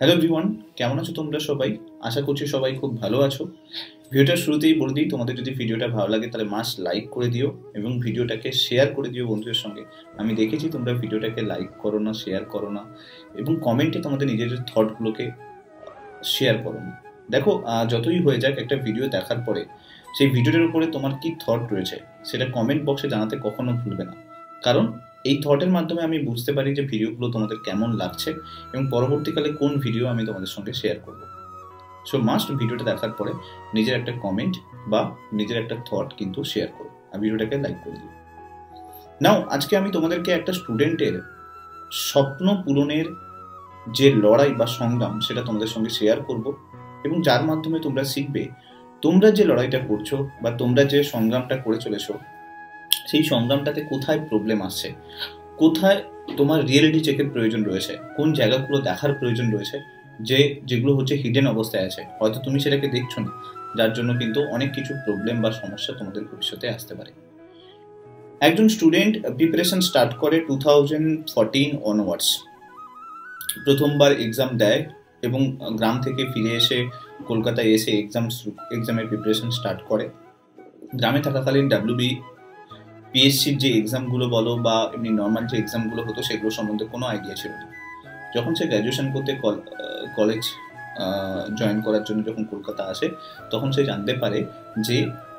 Hello everyone, কেমন আছো তোমরা সবাই? আশা করছি সবাই খুব ভালো আছো। ভিডিওটার শুরুতেই বলে দিই, তোমাদের যদি ভিডিওটা ভালো লাগে তাহলে মাস্ট লাইক করে দিও এবং ভিডিওটাকে শেয়ার করে দিও বন্ধুদের সঙ্গে। আমি দেখেছি তোমরা ভিডিওটাকে লাইক করো না, শেয়ার করো না এবং কমেন্টে তোমাদের নিজেদের থটগুলোকে শেয়ার করো না। দেখো, যতই হয়ে যাক, একটা ভিডিও দেখার পরে সেই ভিডিওটার উপরে তোমার কি থট রয়েছে সেটা কমেন্ট বক্সে জানাতে কখনো ভুলবে না। কারণ এই থটের মাধ্যমে আমি বুঝতে পারি যে ভিডিওগুলো তোমাদের কেমন লাগছে এবং পরবর্তীকালে কোন ভিডিও আমি তোমাদের সঙ্গে শেয়ার করব। সো মাস্ট ভিডিওটা দেখার পরে নিজের একটা কমেন্ট বা নিজের একটা থট কিন্তু শেয়ার করো আর ভিডিওটাকে লাইক করে দিও। নাও, আজকে আমি তোমাদেরকে একটা স্টুডেন্টের স্বপ্ন পূরণের যে লড়াই বা সংগ্রাম সেটা তোমাদের সঙ্গে শেয়ার করব এবং যার মাধ্যমে তোমরা শিখবে তোমরা যে লড়াইটা করছো বা তোমরা যে সংগ্রামটা করে চলেছো সেই সংগ্রামটাতে কোথায় প্রবলেম আসছে, কোথায় তোমার রিয়েলিটি চেকের প্রয়োজন রয়েছে, কোন জায়গাগুলো দেখার প্রয়োজন রয়েছে, যেগুলো হচ্ছে হিডেন অবস্থায় আছে, হয়তো তুমি সেটাকে দেখছো না, যার জন্য কিন্তু অনেক কিছু প্রবলেম বা সমস্যা তোমাদের ভবিষ্যতে আসতে পারে। একজন স্টুডেন্ট প্রিপারেশন স্টার্ট করে 2014 অনওয়ার্ডস, প্রথমবার এক্সাম দেয় এবং গ্রাম থেকে ফিরে এসে কলকাতায় এসে এক্সামের প্রিপারেশন স্টার্ট করে। গ্রামে থাকাকালীন পিএসসির যে এক্সামগুলো বলো বা এমনি নর্মাল যে এক্সামগুলো হতো সেগুলো সম্বন্ধে কোনো আইডিয়া ছিল না। যখন সে গ্র্যাজুয়েশন করতে কলেজ জয়েন করার জন্য যখন কলকাতা আসে, তখন সে জানতে পারে যে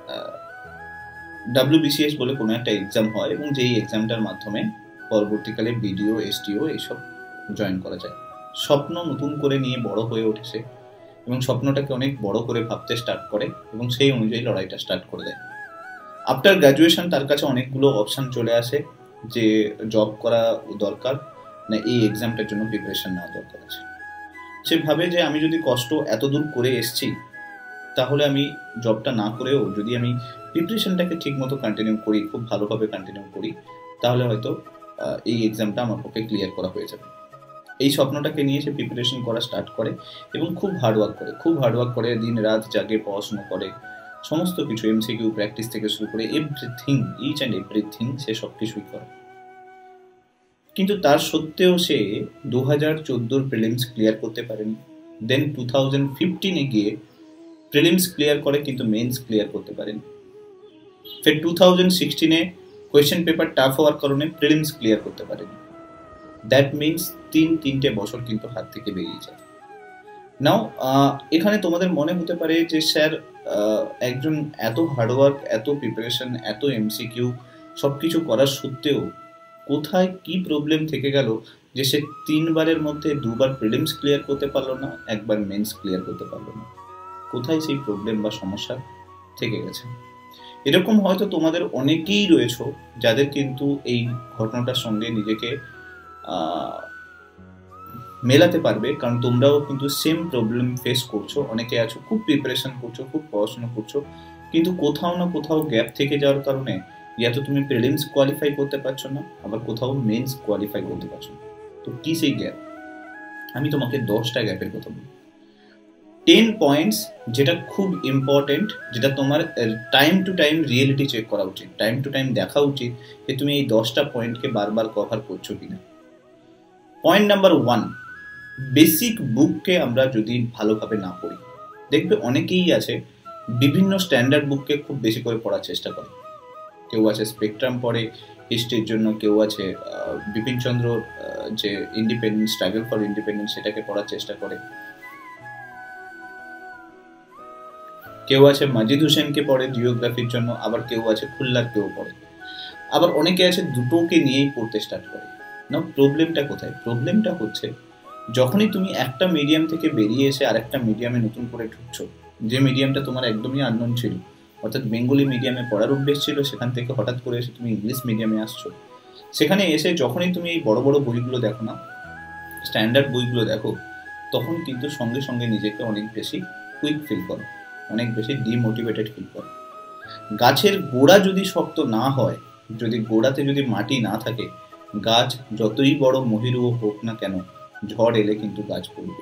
WBCS বলে কোনো একটা এক্সাম হয় এবং যেই এক্সামটার মাধ্যমে পরবর্তীকালে বিডিও, এসডিও এইসব জয়েন করা যায়। স্বপ্ন নতুন করে নিয়ে বড় হয়ে ওঠেছে এবং স্বপ্নটাকে অনেক বড় করে ভাবতে স্টার্ট করে এবং সেই অনুযায়ী লড়াইটা স্টার্ট করে দেয়। আফটার গ্র্যাজুয়েশন তার কাছে অনেকগুলো অপশান চলে আসে যে জব করা দরকার না এই এক্সামটার জন্য প্রিপারেশন নেওয়া দরকার আছে। সে ভাবে যে আমি যদি কষ্ট এত দূর করে এসছি তাহলে আমি জবটা না করেও যদি আমি প্রিপারেশনটাকে ঠিক মতো কন্টিনিউ করি, খুব ভালোভাবে কন্টিনিউ করি, তাহলে হয়তো এই এক্সামটা আমার পক্ষে ক্লিয়ার করা হয়ে যাবে। এই স্বপ্নটাকে নিয়ে সে প্রিপারেশন করা স্টার্ট করে এবং খুব হার্ডওয়ার্ক করে দিন রাত জাগে, পড়াশুনো করে, সমস্ত কিছু এমসিকিউ প্র্যাকটিস থেকে শুরু করে এভরিথিং, ইচ অ্যান্ড এভরিথিং সে সব কিছুই করে। কিন্তু তার সত্ত্বেও সে 2014 প্রিলিমস ক্লিয়ার করতে পারেনি। দেন 2015 গিয়ে প্রিলিমস ক্লিয়ার করে কিন্তু মেন্স ক্লিয়ার করতে পারেনি। ফের 2016 কোয়েশ্চেন পেপার টাফ হওয়ার কারণে প্রিলিমস ক্লিয়ার করতে পারেনি। দ্যাট মিনস তিনটে বছর কিন্তু হাত থেকে বেরিয়ে যায়। নাও, এখানে তোমাদের মনে হতে পারে যে স্যার, একজন এত হার্ডওয়ার্ক, এত প্রিপারেশন, এত এমসিকিউ সব কিছু করার সত্ত্বেও কোথায় কি প্রবলেম থেকে গেল যে সে 3বারের মধ্যে 2বার প্রিলিমস ক্লিয়ার করতে পারলো না, একবার মেন্স ক্লিয়ার করতে পারলো না। কোথায় সেই প্রবলেম বা সমস্যা থেকে গেছে? এরকম হয়তো তোমাদের অনেকেই রয়েছে যাদের কিন্তু এই ঘটনাটার সঙ্গে নিজেকে মেলাতে পারবে, কারণ তোমরাও কিন্তু সেম প্রবলেম ফেস করছো। অনেকে আছো খুব প্রিপারেশন করছো, খুব পড়াশোনা করছো, কিন্তু কোথাও না কোথাও গ্যাপ থেকে যাওয়ার কারণে তো তুমি প্রিলিমস কোয়ালিফাই করতে পারছো না, আবার কোথাও মেন্স কোয়ালিফাই করতে পারছো না। তো কি সেই গ্যাপ? আমি তোমাকে 10টা গ্যাপের কথা বলি। 10 পয়েন্টস যেটা খুব ইম্পর্টেন্ট, যেটা তোমার time to time reality check করা উচিত, টাইম টু টাইম দেখা উচিত যে তুমি এই 10টা পয়েন্টকে বারবার কভার করছো কিনা। পয়েন্ট নাম্বার 1, বেসিক বুককে আমরা যদি ভালোভাবে না পড়ি, দেখবে অনেকেই আছে বিভিন্ন স্ট্যান্ডার্ড বুককে খুব বেশি করে পড়ার চেষ্টা করে। কেউ আছে স্পেকট্রাম পড়ে হিস্ট্রির জন্য, কেউ আছে বিপিনচন্দ্রর যে ইন্ডিপেন্ডেন্স, স্ট্রাগল ফর ইন্ডিপেন্ডেন্স সেটাকে পড়ার চেষ্টা করে, কেউ আছে মাজিদ হুসেনকে পড়ে জিওগ্রাফির জন্য, আবার কেউ আছে খুল্লার কেউ পড়ে, আবার অনেকে আছে দুটোকে নিয়েই পড়তে স্টার্ট করে। না, প্রবলেমটা কোথায়? প্রবলেমটা হচ্ছে যখনই তুমি একটা মিডিয়াম থেকে বেরিয়ে এসে আরেকটা মিডিয়ামে নতুন করে ঢুকছো, যে মিডিয়ামটা তোমার একদমই আননোন ছিল, অর্থাৎ বেঙ্গলি মিডিয়ামে পড়ার অভ্যেস ছিল, সেখান থেকে হঠাৎ করে এসে তুমি ইংলিশ মিডিয়ামে আসছো। সেখানে এসে যখনই তুমি এই বড় বড় বইগুলো দেখো না, স্ট্যান্ডার্ড বইগুলো দেখো, তখন কিন্তু সঙ্গে সঙ্গে নিজেকে অনেক বেশি কুইক ফিল করো, অনেক বেশি ডিমোটিভেটেড ফিল করো। গাছের গোড়া যদি শক্ত না হয়, যদি গোড়াতে যদি মাটি না থাকে, গাছ যতই বড় মহিরুহ হোক না কেন, ঝড় এলে কিন্তু গাছ পড়বে।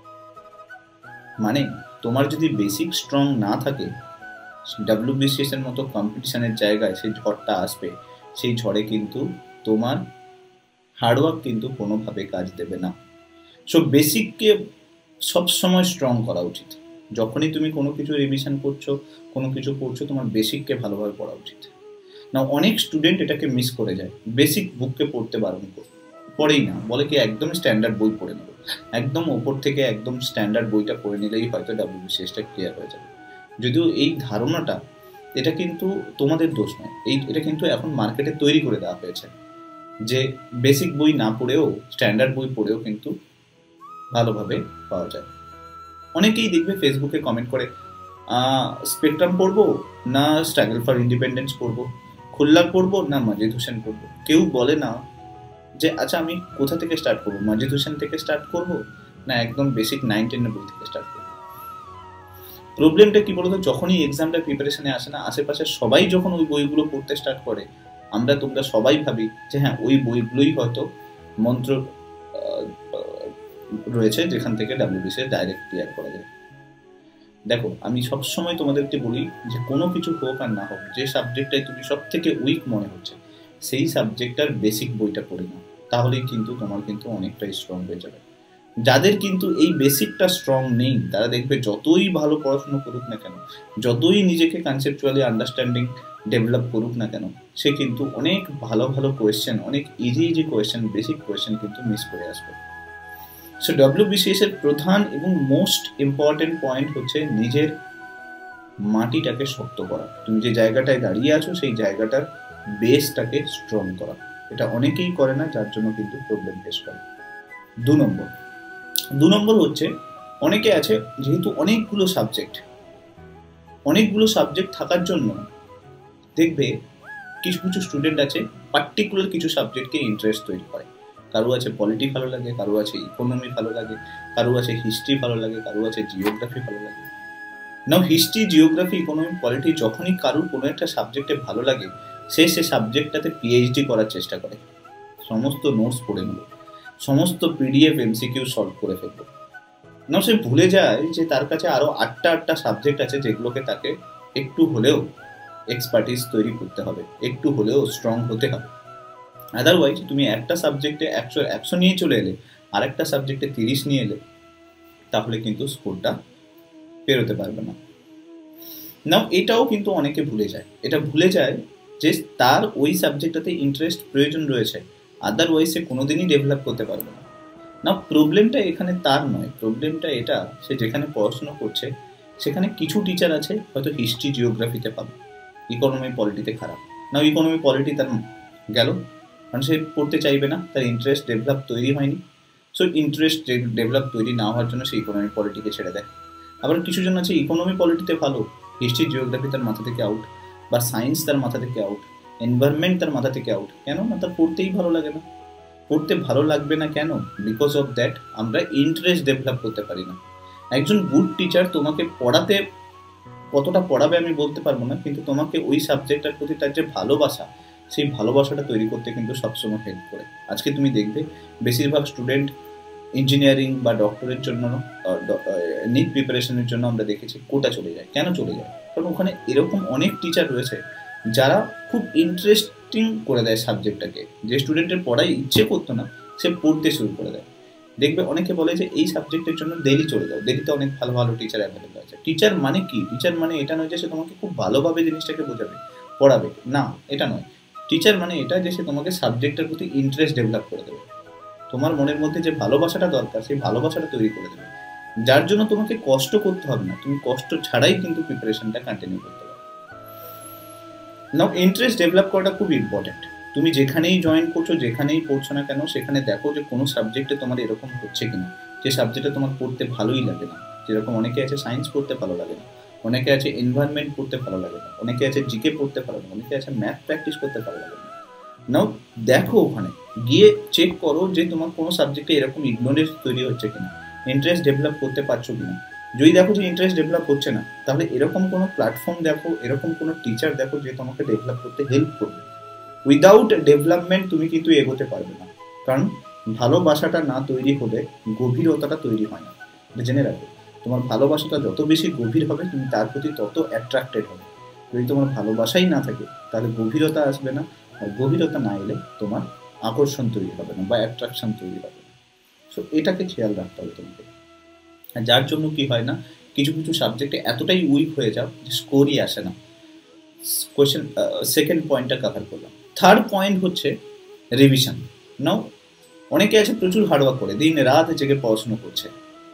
মানে তোমার যদি বেসিক স্ট্রং না থাকে, WBCS এর মতো কম্পিটিশনের জায়গায় সেই ঝড়টা আসবে, সেই ঝড়ে কিন্তু তোমার হার্ডওয়ার্ক কিন্তু কোনোভাবে কাজ দেবে না। সো বেসিককে সবসময় স্ট্রং করা উচিত। যখনই তুমি কোনো কিছু রিভিশন করছো, কোনো কিছু পড়ছো, তোমার বেসিককে ভালোভাবে পড়া উচিত। না, অনেক স্টুডেন্ট এটাকে মিস করে যায়, বেসিক বুককে পড়তে বারণ করে, পড়েই না, বলে কি একদম স্ট্যান্ডার্ড বই পড়ে নেবো, একদম ওপর থেকে একদম স্ট্যান্ডার্ড বইটা পড়ে নিলেই হয়তো WBCSটা ক্লিয়ার হয়ে যাবে। যদিও এই ধারণাটা, এটা কিন্তু তোমাদের দোষ নয়, এটা কিন্তু এখন মার্কেটে তৈরি করে দেওয়া হয়েছে যে বেসিক বই না পড়েও স্ট্যান্ডার্ড বই পড়েও কিন্তু ভালোভাবে পাওয়া যায়। অনেকেই দেখবে ফেসবুকে কমেন্ট করে, স্পেকট্রাম পড়বো না স্ট্রাগল ফর ইন্ডিপেন্ডেন্স পড়বো, খুল্লার পড়বো না মজিদ হোসেন পড়বো। কেউ বলে না যে আচ্ছা আমি কোথা থেকে স্টার্ট করবো, মজিদ হোসেন থেকে স্টার্ট করবো না একদম বেসিক 9-10 বই থেকে স্টার্ট করবো। প্রবলেমটা কি বলতো, যখনই এক্সামটা প্রিপারেশনে আসে না, আশেপাশে সবাই যখন ওই বইগুলো পড়তে স্টার্ট করে, তোমরা সবাই ভাবি যে হ্যাঁ ওই বইগুলোই হয়তো মন্ত্র রয়েছে যেখান থেকে WBCS ডাইরেক্ট ক্লিয়ার করা যায়। দেখো, আমি সবসময় তোমাদেরকে বলি যে কোনো কিছু হোক আর না হোক, যে সাবজেক্টটাই তুমি সব থেকে উইক মনে হচ্ছে সেই সাবজেক্টটার বেসিক বইটা পড়ে নাও, তাহলেই কিন্তু তোমার কিন্তু অনেকটাই স্ট্রং হয়ে যাবে। যাদের কিন্তু এই বেসিকটা স্ট্রং নেই, তারা দেখবে যতই ভালো পড়াশুনো করুক না কেন, যতই নিজেকে কনসেপচুয়ালি আন্ডারস্ট্যান্ডিং ডেভেলপ করুক না কেন, সে কিন্তু অনেক ভালো ভালো কোয়েশ্চেন, অনেক ইজি কোয়েশ্চেন, বেসিক কোয়েশ্চেন কিন্তু মিস করে আসবে। সো WBCS এর প্রধান এবং মোস্ট ইম্পর্টেন্ট পয়েন্ট হচ্ছে নিজের মাটিটাকে শক্ত করা। তুমি যে জায়গাটায় দাঁড়িয়ে আছো সেই জায়গাটার বেসটাকে স্ট্রং করা। এটা অনেকেই করে না, যার জন্য কিন্তু প্রবলেম ফেস করে। 2 নম্বর হচ্ছে, অনেকে আছে যেহেতু অনেকগুলো সাবজেক্ট থাকার জন্য দেখবে কিছু কিছু স্টুডেন্ট আছে পার্টিকুলার কিছু সাবজেক্টকে ইন্টারেস্ট তৈরি করে। কারো আছে পলিটি ভালো লাগে, কারো আছে ইকোনমি ভালো লাগে, কারো আছে হিস্ট্রি ভালো লাগে, কারো আছে জিওগ্রাফি ভালো লাগে। Now history, geography, economy, polity যখনই কারোর কোনো একটা সাবজেক্টে ভালো লাগে, সে সাবজেক্টটাতে PhD করার চেষ্টা করে, সমস্ত নোটস পড়ে নেব, সমস্ত PDF MCQ সলভ করে ফেলবো। না, সে ভুলে যায় যে তার কাছে আরো 8টা সাবজেক্ট আছে যেগুলোকে তাকে একটু হলেও এক্সপার্টিস তৈরি করতে হবে, একটু হলেও স্ট্রং হতে হবে। আদারওয়াইজ তুমি একটা সাবজেক্টে 100 নিয়ে চলে এলে, আর একটা সাবজেক্টে 30 নিয়ে এলে, তাহলে কিন্তু স্কোরটা পেরোতে পারবে না। নাও এটাও কিন্তু অনেকে ভুলে যায় যে তার ওই সাবজেক্টটাতে ইন্টারেস্ট প্রয়োজন রয়েছে, আদারওয়াইজ সে কোনোদিনই ডেভেলপ করতে পারবে না। না, প্রবলেমটা এখানে তার নয়, প্রবলেমটা এটা, সে যেখানে পড়াশোনা করছে সেখানে কিছু টিচার আছে হয়তো হিস্ট্রি জিওগ্রাফিতে ভালো, ইকোনমি পলিটিতে খারাপ। না, ইকোনমি পলিটি তার গেল, কারণ সে পড়তে চাইবে না, তার ইন্টারেস্ট ডেভেলপ তৈরি হয়নি। সো ইন্টারেস্ট ডেভেলপ তৈরি না হওয়ার জন্য সে ইকোনমি পলিটিকে ছেড়ে দেয়। আবার কিছু জন আছে ইকোনমি পলিটিতে ভালো, হিস্ট্রি জিওগ্রাফি তার মাথা থেকে আউট, বা সায়েন্স তার মাথা থেকে আউট, এনভায়রনমেন্ট তার মাথা থেকে আউট। কেন না? তার পড়তেই ভালো লাগে না। পড়তে ভালো লাগবে না কেন? বিকজ অফ দ্যাট আমরা ইন্টারেস্ট ডেভেলপ করতে পারি না। একজন গুড টিচার তোমাকে পড়াতে কতটা পড়াবে আমি বলতে পারবো না, কিন্তু তোমাকে ওই সাবজেক্টটার প্রতি তার যে ভালোবাসা, সেই ভালোবাসাটা তৈরি করতে কিন্তু সবসময় হেল্প করে। আজকে তুমি দেখবে বেশিরভাগ স্টুডেন্ট ইঞ্জিনিয়ারিং বা ডক্টরের জন্য, নিট প্রিপারেশনের জন্য আমরা দেখেছি কোটা চলে যায়। কেন চলে যায়? কারণ ওখানে এরকম অনেক টিচার রয়েছে যারা খুব ইন্টারেস্টিং করে দেয় সাবজেক্টটাকে। যে স্টুডেন্টের পড়াই ইচ্ছে করতো না, সে পড়তে শুরু করে দেয়। দেখবে অনেকে বলে যে এই সাবজেক্টের জন্য দিল্লি চলে যাও, দিল্লিতে অনেক ভালো ভালো টিচার অ্যাভেলেবল আছে। টিচার মানে কি? টিচার মানে এটা নয় যে সে তোমাকে খুব ভালোভাবে জিনিসটাকে বোঝাবে, পড়াবে, না, এটা নয়। টিচার মানে এটা যে সে তোমাকে সাবজেক্টের প্রতি ইন্টারেস্ট ডেভেলপ করে দেবে, তোমার মনের মধ্যে যে ভালোবাসাটা দরকার সেই ভালোবাসাটা তৈরি করে দেবে, যার জন্য তোমাকে কষ্ট করতে হবে না, তুমি কষ্ট ছাড়াই কিন্তু প্রিপারেশনটা কন্টিনিউ করতে পারো। নাও ইন্টারেস্ট ডেভেলপ করাটা খুব ইম্পর্টেন্ট। তুমি যেখানেই জয়েন করছো, যেখানেই পড়ছো না কেন, সেখানে দেখো যে কোনো সাবজেক্টে তোমার এরকম হচ্ছে কিনা যে সাবজেক্টে তোমার পড়তে ভালোই লাগে না। যেরকম অনেকে আছে সায়েন্স পড়তে ভালো লাগে না, অনেকে আছে এনভায়রনমেন্ট পড়তে ভালো লাগে না, অনেকে আছে জিকে পড়তে ভালো লাগে না, অনেকে আছে ম্যাথ প্র্যাকটিস করতে ভালো লাগে না। নাও দেখো, ওখানে গিয়ে চেক করো যে তোমার কোনো সাবজেক্টে এরকম ইগনোরেন্স তৈরি হচ্ছে কিনা, ইন্টারেস্ট ডেভেলপ করতে পারছো কিনা। যদি দেখো যে ইন্টারেস্ট ডেভেলপ হচ্ছে না, তাহলে এরকম কোনো প্ল্যাটফর্ম দেখো, এরকম কোনো টিচার দেখো যে তোমাকে ডেভেলপ করতে হেল্প করবে। উইদাউট ডেভেলপমেন্ট তুমি কিন্তু এগোতে পারবে না, কারণ ভালোবাসাটা না তৈরি হলে গভীরতাটা তৈরি হয় না। জেনে রাখো, তোমার ভালোবাসাটা যত বেশি গভীর হবে, তুমি তার প্রতি তত অ্যাট্রাক্টেড হবে। যদি তোমার ভালোবাসাই না থাকে, তাহলে গভীরতা আসবে না, আর গভীরতা না এলে তোমার আকর্ষণ তৈরি হবে না বা অ্যাট্রাকশন তৈরি হবে না। সো এটাকে খেয়াল রাখতে হবে তোমাকে। আর যার জন্য কি হয় না, কিছু কিছু সাবজেক্টে এতটাই উইক হয়ে যাও যে স্কোরই আসে না। কোয়েশ্চেন সেকেন্ড পয়েন্টটা কভার করলাম। থার্ড পয়েন্ট হচ্ছে রিভিশন। নাও অনেকে আছে প্রচুর হার্ডওয়ার্ক করে, দিন রাত জেগে পড়াশুনো করছে,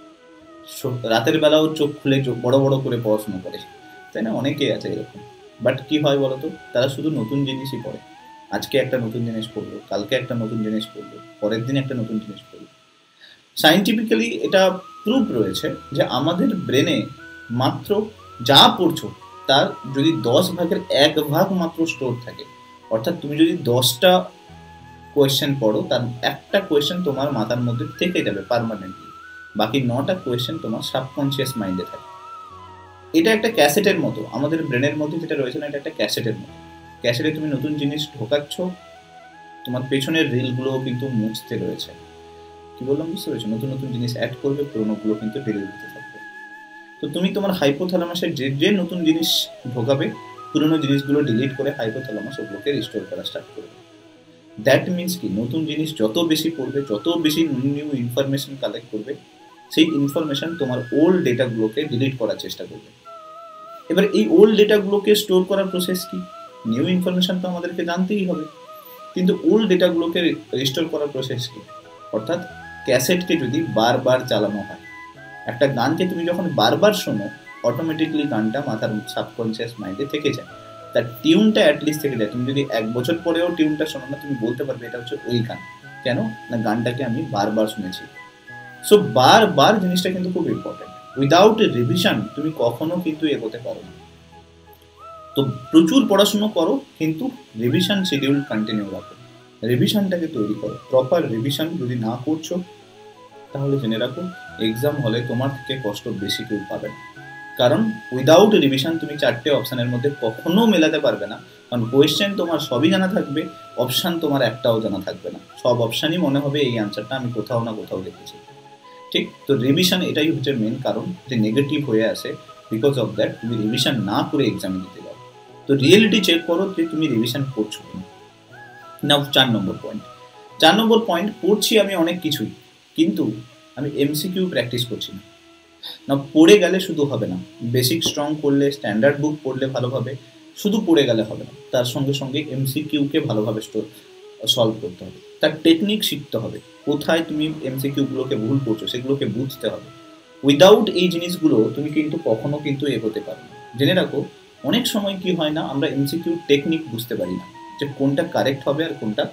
রাতের বেলাও চোখ খুলে বড় বড় করে পড়াশুনো করে, তাই না? অনেকেই আছে এরকম। বাট কি হয় বলতো, তারা শুধু নতুন জিনিসই পড়ে। আজকে একটা নতুন জিনিস পড়লো, কালকে একটা নতুন জিনিস পড়লো, পরের দিন একটা নতুন জিনিস পড়লো। সায়েন্টিফিক্যালি এটা প্রুফ রয়েছে যে আমাদের ব্রেনে মাত্র যা পড়ছো তার যদি 10 ভাগের 1 ভাগ মাত্র স্টোর থাকে, অর্থাৎ তুমি যদি 10টা কোয়েশ্চেন পড়ো তার একটা কোয়েশ্চেন তোমার মাথার মধ্যে থেকে যাবে পার্মানেন্টলি, বাকি 9টা কোয়েশ্চেন তোমার সাবকনসিয়াস মাইন্ডে থাকে। এটা একটা ক্যাসেটের মতো, আমাদের ব্রেনের মধ্যে যেটা রয়েছে না, এটা একটা ক্যাসেটের মতো। ক্যাসেটে তুমি নতুন জিনিস ঢোকাচ্ছ, তোমার পেছনের রিলগুলোও কিন্তু মুছতে রয়েছে। কি বললাম বুঝতে পেরেছো? নতুন নতুন জিনিস অ্যাড করবে, পুরোনোগুলো কিন্তু ডিলিট দিতে থাকবে। তো তুমি তোমার হাইপোথ্যালামাসে যে যে নতুন জিনিস ঢোকাবে, পুরোনো জিনিসগুলো ডিলিট করে হাইপোথ্যালামাস ওগুলোকে রিস্টোর করা স্টার্ট করবে। দ্যাট মিনস কি, নতুন জিনিস যত বেশি পড়বে, যত বেশি নিউ ইনফরমেশন কালেক্ট করবে, সেই ইনফরমেশন তোমার ওল্ড ডেটাগুলোকে ডিলিট করার চেষ্টা করবে। এবার এই ওল্ড ডেটাগুলোকে স্টোর করার প্রসেস কি? নিউ ইনফরমেশন তো আমাদেরকে জানতেই হবে, কিন্তু ওল্ড ডেটাগুলোকে রিস্টোর করার প্রসেস কি? অর্থাৎ ক্যাসেটকে যদি বারবার চালানো হয়, একটা গানকে তুমি যখন বারবার শোনো, অটোমেটিকলি গানটা মাথার সাবকনসিয়াস মাইন্ডে থেকে যায়, তার টিউনটা অ্যাটলিস্ট থেকে যায়। তুমি যদি 1 বছর পরেও টিউনটা শোনো না, তুমি বলতে পারবে এটা হচ্ছে ওই গান। কেন না, গানটাকে আমি বারবার শুনেছি। সো বারবার জিনিসটা কিন্তু খুব ইম্পর্টেন্ট। উইদাউট রিভিশন তুমি কখনো কিন্তু এগোতে পারো না। তো প্রচুর পড়াশুনো করো, কিন্তু রিভিশন শিডিউল কন্টিনিউ রাখো, রিভিশনটাকে তৈরি করো। প্রপার রিভিশন যদি না করছো, তাহলে জেনে রাখো এক্সাম হলে তোমার থেকে কষ্ট বেশি কেউ পাবে না। কারণ উইদাউট রিভিশন তুমি 4টে অপশানের মধ্যে কখনো মেলাতে পারবে না। কারণ কোয়েশ্চেন তোমার সবই জানা থাকবে, অপশান তোমার একটাও জানা থাকবে না। সব অপশানই মনে হবে এই অ্যান্সারটা আমি কোথাও না কোথাও দেখেছি। ঠিক, তো রিভিশন এটাই হচ্ছে মেন কারণ যে নেগেটিভ হয়ে আসে। বিকজ অফ দ্যাট তুমি রিভিশন না করে এক্সামে দিতে যাও। তো রিয়েলিটি চেক করো যে তুমি রিভিশন করছো কিনা। নাও 4 নম্বর পয়েন্ট, পড়ছি আমি অনেক কিছুই, কিন্তু আমি এমসিকিউ প্র্যাকটিস করছি না। না, পড়ে গেলে শুধু হবে না, বেসিক স্ট্রং করলে, স্ট্যান্ডার্ড বুক পড়লে ভালোভাবে, শুধু পড়ে গেলে হবে না, তার সঙ্গে সঙ্গে এমসিকিউকে ভালোভাবে সলভ করতে হবে। তার টেকনিক শিখতে হবে, কোথায় তুমি এমসিকিউগুলোকে ভুল করছো সেগুলোকে বুঝতে হবে। উইদাউট এই জিনিসগুলো তুমি কিন্তু কখনো কিন্তু এগোতে পারো না। জেনে রাখো, অনেক সময় কি হয় না, আমরা এমসিকিউ টেকনিক বুঝতে পারি না, যে কোনটা কারেক্ট হবে আর কোনটা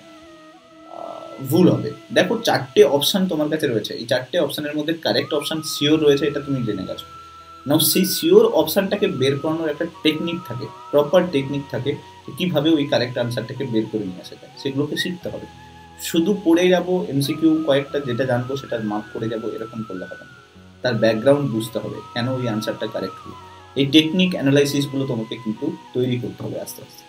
ভুল হবে। দেখো 4টে অপশান তোমার কাছে রয়েছে, এই 4টে অপশানের মধ্যে কারেক্ট অপশান শিওর রয়েছে, এটা তুমি জেনে গেছো। নাও সেই শিওর অপশানটাকে বের করানোর একটা টেকনিক থাকে, প্রপার টেকনিক থাকে, কিভাবে ওই কারেক্ট আনসারটাকে বের করে নিয়ে আসা যায়, সেগুলোকে শিখতে হবে। শুধু পড়ে যাবো এমসিকিউ কয়েকটা যেটা জানবো সেটা মার্ক করে যাবো, এরকম করলে হবে না। তার ব্যাকগ্রাউন্ড বুঝতে হবে, কেন ওই আনসারটা কারেক্ট হলো। এই টেকনিক অ্যানালাইসিসগুলো তোমাকে কিন্তু তৈরি করতে হবে আস্তে আস্তে।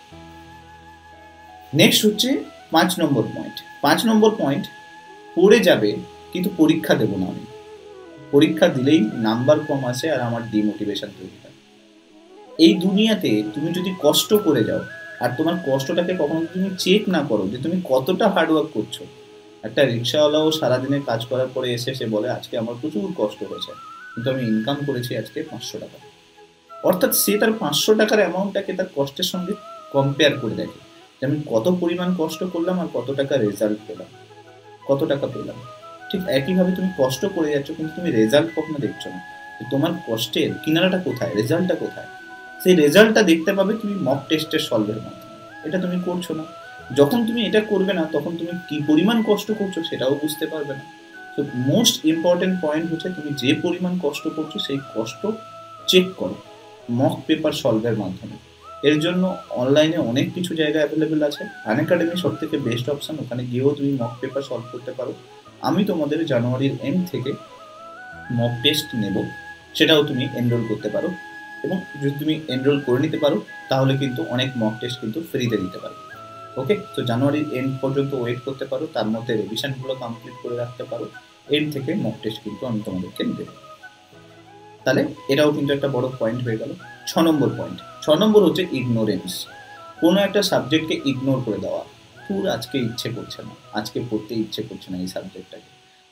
নেক্সট হচ্ছে 5 নম্বর পয়েন্ট। 5 নম্বর পয়েন্ট, পড়ে যাবে কিন্তু পরীক্ষা দেবো না আমি। পরীক্ষা দিলেই নাম্বার কম আসে আর আমার ডিমোটিভেশন তৈরি হয়। এই দুনিয়াতে তুমি যদি কষ্ট করে যাও আর তোমার কষ্টটাকে কখনো তুমি চেক না করো যে তুমি কতটা হার্ডওয়ার্ক করছো। একটা রিক্সাওয়ালাও সারাদিনের কাজ করার পরে এসে সে বলে আজকে আমার প্রচুর কষ্ট হয়েছে, কিন্তু আমি ইনকাম করেছি আজকে 500 টাকা। অর্থাৎ সে তার 500 টাকার অ্যামাউন্টটাকে তার কষ্টের সঙ্গে কম্পেয়ার করে দেখে যে আমি কত পরিমাণ কষ্ট করলাম আর কত টাকা রেজাল্ট পেলাম, কত টাকা পেলাম। ঠিক একইভাবে তুমি কষ্ট করে যাচ্ছ, কিন্তু তুমি রেজাল্ট কখনো দেখছো না, তোমার কষ্টের কিনারাটা কোথায়, রেজাল্টটা কোথায়। সেই রেজাল্টটা দেখতে পাবে তুমি মক টেস্টের সলভের মাধ্যমে। এটা তুমি করছো না। যখন তুমি এটা করবে না, তখন তুমি কি পরিমাণ কষ্ট করছো সেটাও বুঝতে পারবে না। তো মোস্ট ইম্পর্টেন্ট পয়েন্ট হচ্ছে তুমি যে পরিমাণ কষ্ট করছো সেই কষ্ট চেক করো মক পেপার সলভের মাধ্যমে। এর জন্য অনলাইনে অনেক কিছু জায়গা অ্যাভেলেবেল আছে। আনএকাডেমি সব থেকে বেস্ট অপশান, ওখানে গিয়েও তুমি মক পেপার সলভ করতে পারো। আমি তোমাদের জানুয়ারির এন্ড থেকে মক টেস্ট নেব, সেটাও তুমি এনরোল করতে পারো। এবং যদি তুমি এনরোল করে নিতে পারো তাহলে কিন্তু অনেক মক টেস্ট কিন্তু ফ্রিতে দিতে পারো। ওকে, তো জানুয়ারির এন্ড পর্যন্ত ওয়েট করতে পারো, তার মধ্যে রিভিশনগুলো কমপ্লিট করে রাখতে পারো। এন্ড থেকে মক টেস্ট কিন্তু আমি তোমাদেরকে দেবো। তাহলে এটাও কিন্তু একটা বড় পয়েন্ট হয়ে গেল। 6 নম্বর পয়েন্ট, 6 নম্বর হচ্ছে ইগনোরেন্স। কোনো একটা সাবজেক্টকে ইগনোর করে দেওয়া। তোর আজকে ইচ্ছে করছে না, আজকে পড়তে ইচ্ছে করছে না এই সাবজেক্টটাকে,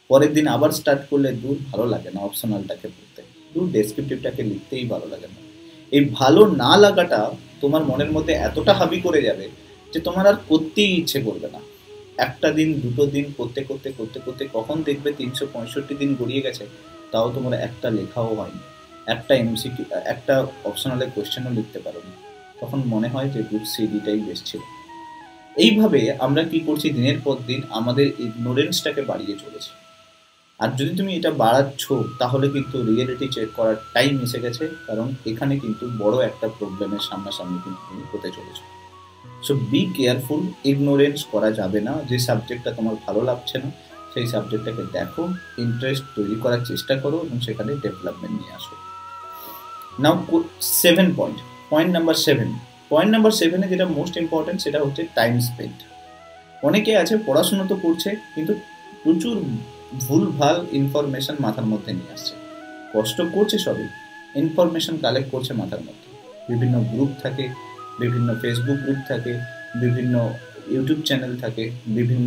পরের দিন আবার স্টার্ট করলে দূর ভালো লাগে না অপশনালটাকে পড়তে, দূর ডেসক্রিপটিভটাকে লিখতেই ভালো লাগে না। এই ভালো না লাগাটা তোমার মনের মধ্যে এতটা হাবি করে যাবে যে তোমার আর করতেই ইচ্ছে করবে না। একটা দিন দুটো দিন করতে করতে করতে করতে কখন দেখবে 365 দিন গড়িয়ে গেছে, তাও তোমার একটা লেখাও হয়নি, একটা এমসিকিউ, একটা অপশনালে কোয়েশ্চেনও লিখতে পারোনি। তখন মনে হয় যে গ্রুপ সিডিটাই বেস্ট ছিল। এইভাবে আমরা কি করছি, দিনের পর দিন আমাদের ইগনোরেন্সটাকে বাড়িয়ে চলেছি। আর যদি তুমি এটা বাড়াচ্ছ তাহলে কিন্তু রিয়েলিটি চেক করার টাইম এসে গেছে, কারণ এখানে কিন্তু বড় একটা প্রবলেমের সামনাসামনি কিন্তু তুমি হতে চলেছো। সো বি কেয়ারফুল, ইগনোরেন্স করা যাবে না। যে সাবজেক্টটা তোমার ভালো লাগছে না সেই সাবজেক্টটাকে দেখো, ইন্টারেস্ট তৈরি করার চেষ্টা করো এবং সেখানে ডেভেলপমেন্ট নিয়ে আসো। Now 7 point, point number 7, point number 7-এ যেটা মোস্ট ইম্পর্টেন্ট সেটা হচ্ছে টাইম স্পেন্ড। অনেকে আছে পড়াশুনো তো করছে কিন্তু প্রচুর ভুলভাল ইনফরমেশন মাথার মধ্যে নিয়ে আসছে। কষ্ট করছে সবই, ইনফরমেশন কালেক্ট করছে মাথার মধ্যে। বিভিন্ন গ্রুপ থাকে, বিভিন্ন ফেসবুক গ্রুপ থাকে, বিভিন্ন ইউটিউব চ্যানেল থাকে, বিভিন্ন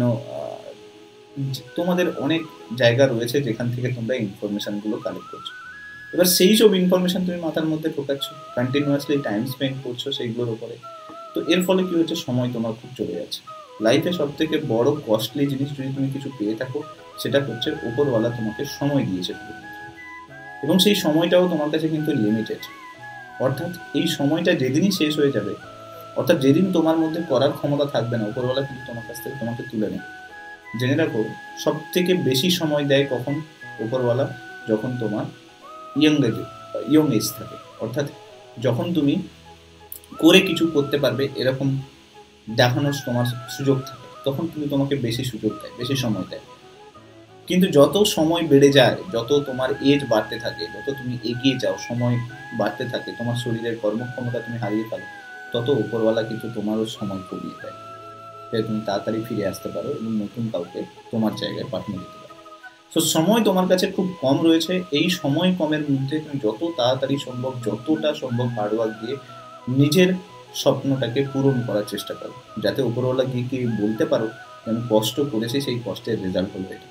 তোমাদের অনেক জায়গা রয়েছে যেখান থেকে তোমরা ইনফরমেশনগুলো কালেক্ট করছো। এবার সেই সব ইনফরমেশন তুমি মাথার মধ্যে ঢোকাচ্ছ, কন্টিনিউয়াসলি টাইম স্পেন্ড করছো সেইগুলোর উপরে। তো এর ফলে কি হচ্ছে, সময় তোমার খুব চলে যাচ্ছে। লাইফে সব থেকে বড় কস্টলি জিনিস যদি তুমি কিছু পেয়ে থাকো সেটা হচ্ছে উপরওয়ালা তোমাকে সময় দিয়েছে, এবং সেই সময়টাও তোমার কাছে কিন্তু লিমিটেড। অর্থাৎ এই সময়টা যেদিনই শেষ হয়ে যাবে, অর্থাৎ যেদিন তোমার মধ্যে করার ক্ষমতা থাকবে না, উপরওয়ালা কিন্তু তোমার কাছ থেকে তোমাকে তুলে নেবে। জেনে রাখো, সব থেকে বেশি সময় দেয় কখন উপরওয়ালা, যখন তোমার ইয়ং এজ থাকে, অর্থাৎ যখন তুমি করে কিছু করতে পারবে এরকম দেখানোর তোমার সুযোগ থাকে, তখন কিন্তু তোমাকে বেশি সুযোগ দেয়, বেশি সময় দেয়। কিন্তু যত সময় বেড়ে যায়, যত তোমার এজ বাড়তে থাকে, যত তুমি এগিয়ে যাও, সময় বাড়তে থাকে, তোমার শরীরের কর্মক্ষমতা তুমি হারিয়ে ফেলো, তত উপরওয়ালা কিন্তু তোমারও সময় কমিয়ে দেয়, যাতে তুমি তাড়াতাড়ি ফিরে আসতে পারো এবং নতুন কাউকে তোমার জায়গায় পাঠিয়ে দিতে পারো। তো সময় তোমার কাছে খুব কম রয়েছে, এই সময় কমের মধ্যে তুমি যত তাড়াতাড়ি সম্ভব, যতটা সম্ভব হার্ডওয়ার্ক দিয়ে নিজের স্বপ্নটাকে পূরণ করার চেষ্টা করো, যাতে উপরওয়ালা গিয়ে কি বলতে পারো যে আমি কষ্ট করেছি, সেই কষ্টের রেজাল্ট হলো এটা।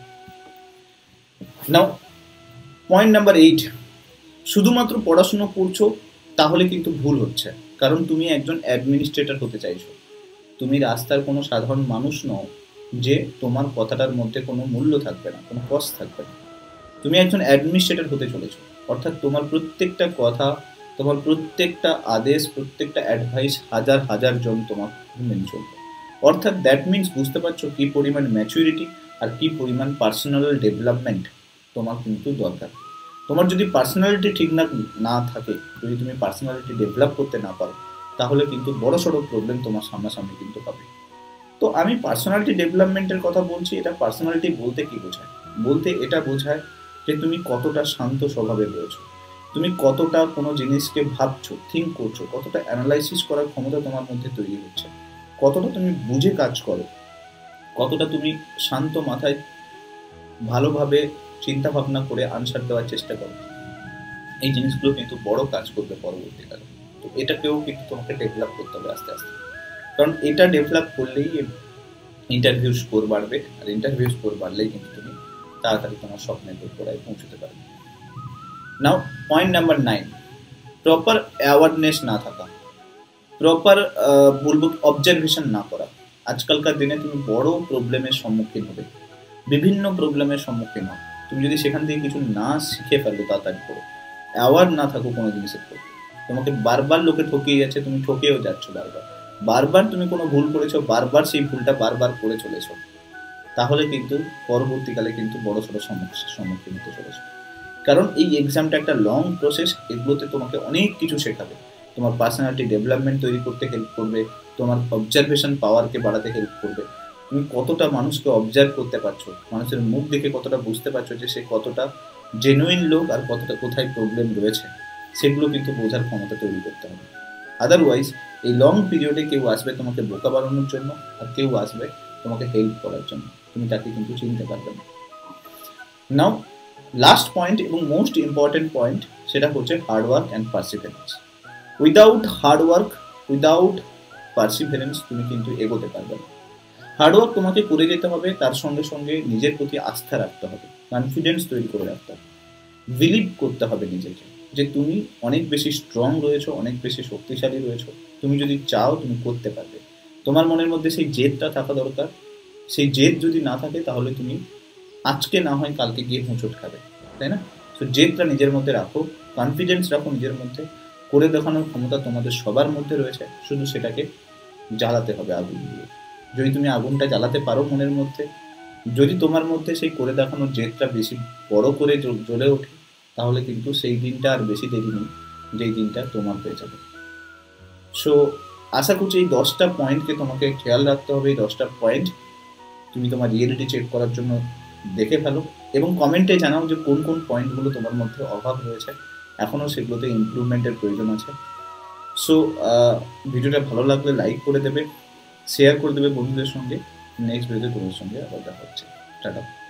নাও পয়েন্ট নাম্বার 8, শুধুমাত্র পড়াশুনো করছো তাহলে কিন্তু ভুল হচ্ছে, কারণ তুমি একজন অ্যাডমিনিস্ট্রেটর হতে চাইছো। তুমি রাস্তার কোনো সাধারণ মানুষ নও যে তোমার কথাটার মধ্যে কোনো মূল্য থাকবে না, কোনো কষ্ট থাকবে না। তুমি একজন অ্যাডমিনিস্ট্রেটর হতে চলেছো, অর্থাৎ তোমার প্রত্যেকটা কথা, তোমার প্রত্যেকটা আদেশ, প্রত্যেকটা অ্যাডভাইস হাজার হাজার জন তোমার মেনে চলবে। অর্থাৎ দ্যাট মিনস বুঝতে পারছো কী পরিমাণ ম্যাচুরিটি আর কী পরিমাণ পার্সোনাল ডেভেলপমেন্ট তোমার কিন্তু দরকার। তোমার যদি পার্সোনালিটি ঠিক না থাকে, যদি তুমি পার্সোনালিটি ডেভেলপ করতে না পারো, তাহলে কিন্তু বড় সড়ো প্রবলেম তোমার সামনাসামনি কিন্তু পাবে। তো আমি পার্সোনালিটি ডেভেলপমেন্টের কথা বলছি। এটা পার্সোনালিটি বলতে কি বোঝায়? বলতে এটা বোঝায় যে তুমি কতটা শান্ত স্বভাবে রয়েছো, তুমি কতটা কোনো জিনিসকে ভাবছো, থিঙ্ক করছো, কতটা অ্যানালাইসিস করার ক্ষমতা তোমার মধ্যে তৈরি হচ্ছে, কতটা তুমি বুঝে কাজ করো, কতটা তুমি শান্ত মাথায় ভালোভাবে চিন্তা ভাবনা করে আনসার দেওয়ার চেষ্টা করো। এই জিনিসগুলো কিন্তু বড় কাজ করবে পরবর্তীকালে। তো এটাকেও কিন্তু তোমাকে ডেভেলপ করতে হবে আস্তে আস্তে, কারণ এটা ডেভেলপ করলেই ইন্টারভিউ স্কোর বাড়বে, আর ইন্টারভিউ স্কোর বাড়লেই কিন্তু তুমি তাড়াতাড়ি তোমার স্বপ্নের দোরগোড়ায় পৌঁছতে পারবে। Now point number 9, proper awareness না থাকা, প্রপার বলবো অবজারভেশন না করা। আজকালকার দিনে তুমি বড় প্রবলেমের সম্মুখীন হবে, বিভিন্ন প্রবলেমের সম্মুখীন হও তুমি যদি সেখান থেকে কিছু না শিখে ফেলো, তাড়াতাড়ি করে অ্যাওয়ার না থাকো কোনো জিনিসের প্রতি। তোমাকে বারবার লোকে ঠকিয়ে যাচ্ছে, তুমি ঠকেও যাচ্ছ বারবার, বারবার তুমি কোনো ভুল করেছো, বারবার সেই ভুলটা বারবার করে চলেছো, তাহলে কিন্তু পরবর্তীকালে কিন্তু বড় সড়ো সমস্যার সম্মুখীন হতে চলেছো। কারণ এই এক্সামটা একটা লং প্রসেস, এগুলোতে তোমাকে অনেক কিছু শেখাবে, তোমার পার্সোনালিটি ডেভেলপমেন্ট তৈরি করতে হেল্প করবে, তোমার অবজারভেশন পাওয়ারকে বাড়াতে হেল্প করবে। তুমি কতটা মানুষকে অবজার্ভ করতে পারছো, মানুষের মুখ দেখে কতটা বুঝতে পারছো যে সে কতটা জেনুইন লোক আর কতটা কোথায় প্রবলেম রয়েছে, সেগুলো কিন্তু বোঝার ক্ষমতা তৈরি করতে হবে। আদারওয়াইজ এই লং পিরিয়ডে কেউ আসবে তোমাকে বোকা বানানোর জন্য, আর কেউ আসবে তোমাকে হেল্প করার জন্য, তুমি তাকে কিন্তু চিনতে পারবে না। নাও লাস্ট পয়েন্ট এবং মোস্ট ইম্পর্টেন্ট পয়েন্ট, সেটা হচ্ছে hard work and perseverance. Without hard work, without perseverance তুমি কিন্তু এগোতে পারবে না। হার্ডওয়ার্ক তোমাকে করে যেতে হবে, তার সঙ্গে সঙ্গে নিজের প্রতি আস্থা রাখতে হবে। কনফিডেন্স তৈরি করে রাখতে হবে, বিলিভ করতে হবে নিজেকে যে তুমি অনেক বেশি স্ট্রং রয়েছো, অনেক বেশি শক্তিশালী রয়েছো। তুমি যদি চাও তুমি করতে পারবে। তোমার মনের মধ্যে সেই জেদটা থাকা দরকার। সেই জেদ যদি না থাকে তাহলে তুমি আজকে না হয় কালকে গিয়ে হোঁচট খাবে, তাই না? তো জেদটা নিজের মধ্যে রাখো, কনফিডেন্স রাখো নিজের মধ্যে। করে দেখানোর ক্ষমতা তোমাদের সবার মধ্যে রয়েছে, শুধু সেটাকে জ্বালাতে হবে আগুন দিয়ে। যদি তুমি আগুনটা জ্বালাতে পারো মনের মধ্যে, যদি তোমার মধ্যে সেই করে দেখানোর জেদটা বেশি বড় করে জ্বলে ওঠে, তাহলে কিন্তু সেই দিনটা আর বেশি দেরি নেই যেই দিনটা তোমার হয়ে যাবে। সো আশা করছি এই 10টা পয়েন্টকে তোমাকে খেয়াল রাখতে হবে। এই 10টা পয়েন্ট তুমি তোমার রিয়েলিটি চেক করার জন্য দেখে ফেলো এবং কমেন্টে জানাও যে কোন কোন পয়েন্টগুলো তোমার মধ্যে অভাব রয়েছে, এখনও সেগুলোতে ইমপ্রুভমেন্টের প্রয়োজন আছে। সো ভিডিওটা ভালো লাগলে লাইক করে দেবে, শেয়ার করে দেবে বন্ধুদের সঙ্গে। নেক্সট ভিডিওতে তোমার সঙ্গে আবার দেখা হচ্ছে। টাটা।